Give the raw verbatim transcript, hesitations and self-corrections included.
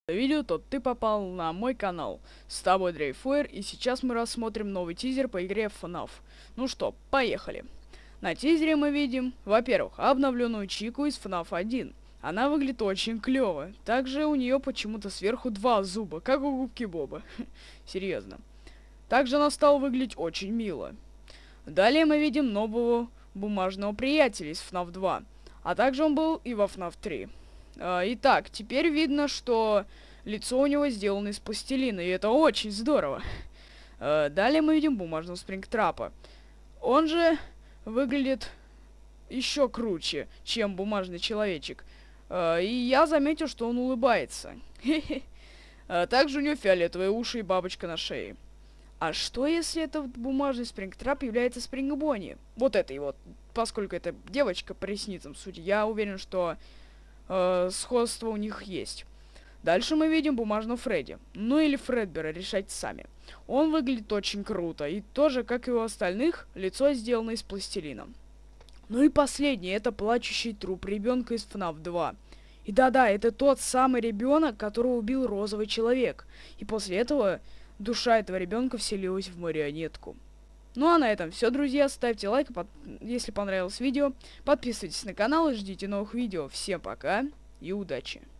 видео, то ты попал на мой канал. С тобой Дрейфуэр, и сейчас мы рассмотрим новый тизер по игре эф наф. Ну что, поехали. На тизере мы видим, во-первых, обновленную Чику из эф наф один. Она выглядит очень клево. Также у нее почему-то сверху два зуба, как у губки Боба. Серьезно. Также она стала выглядеть очень мило. Далее мы видим нового бумажного приятеля из эф наф два. А также он был и во эф наф три. Итак, теперь видно, что лицо у него сделано из пластилина, и это очень здорово. Далее мы видим бумажного Спрингтрапа. Он же выглядит еще круче, чем бумажный человечек. И я заметил, что он улыбается. Также у него фиолетовые уши и бабочка на шее. А что если этот бумажный Спрингтрап является Спрингбонни? Вот этой вот, поскольку это девочка по ресницам, суть, я уверен, что э, сходство у них есть. Дальше мы видим бумажного Фредди. Ну или Фредбера, решайте сами. Он выглядит очень круто, и тоже, как и у остальных, лицо сделано из пластилина. Ну и последний, это плачущий труп ребенка из эф наф два. И да-да, это тот самый ребенок, которого убил розовый человек. И после этого душа этого ребенка вселилась в марионетку. Ну а на этом все, друзья. Ставьте лайк, под... если понравилось видео. Подписывайтесь на канал и ждите новых видео. Всем пока и удачи!